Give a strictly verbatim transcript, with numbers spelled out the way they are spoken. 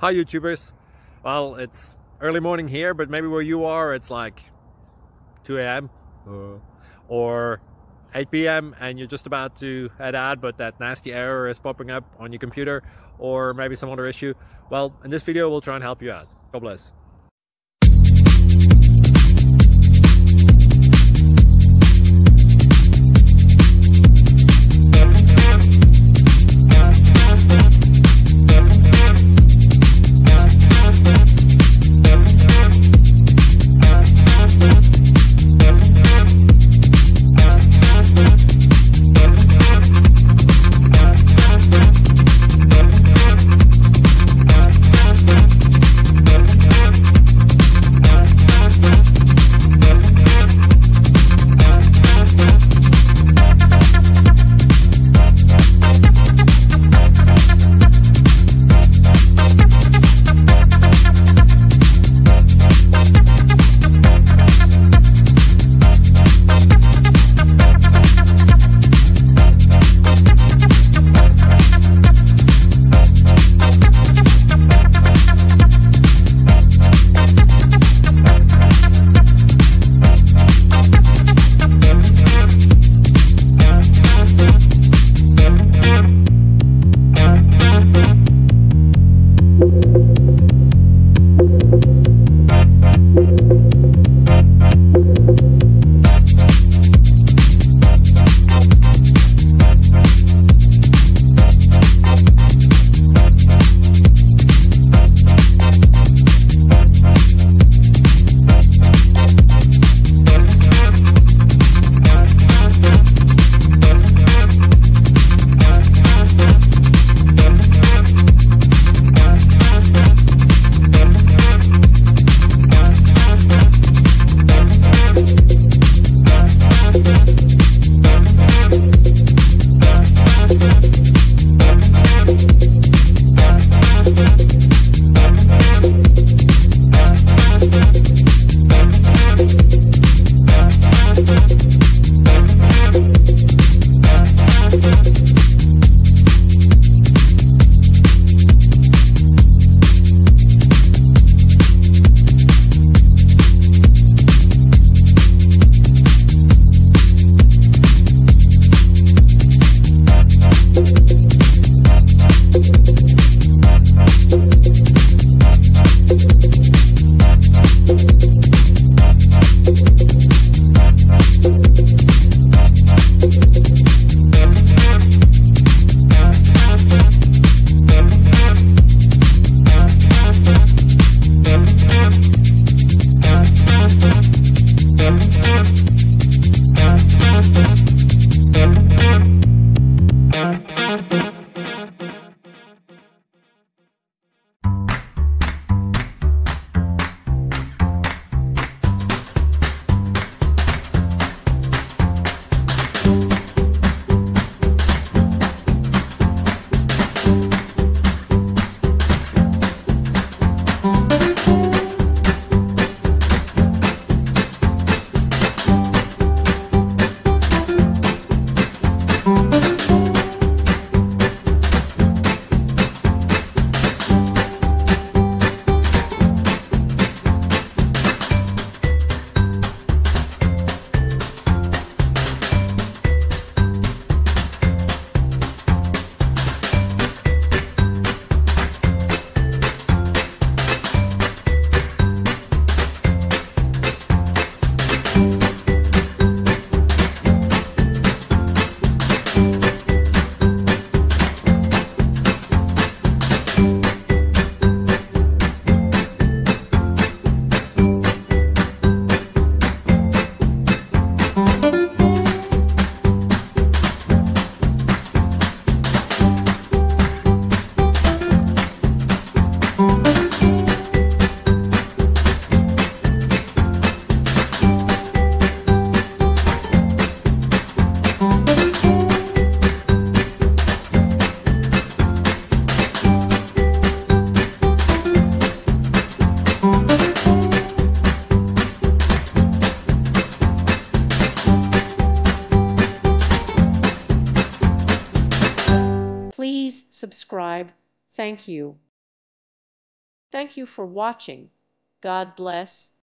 Hi YouTubers. Well, it's early morning here, but maybe where you are it's like two A M uh, or eight P M and you're just about to head out, but that nasty error is popping up on your computer, or maybe some other issue. Well, in this video we'll try and help you out. God bless. Please subscribe. Thank you. Thank you for watching. God bless